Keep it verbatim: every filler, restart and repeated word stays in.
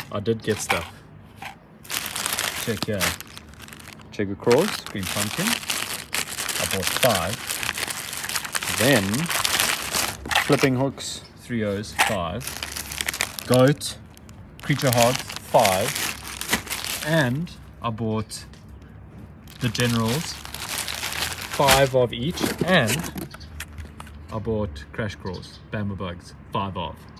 I did get stuff. Check here. Checker crawls, green pumpkin. I bought five. Then flipping hooks, three O's, five. Goat, creature hogs, five. And I bought the generals, five of each. And I bought crash crawls, bamboo bugs, five of.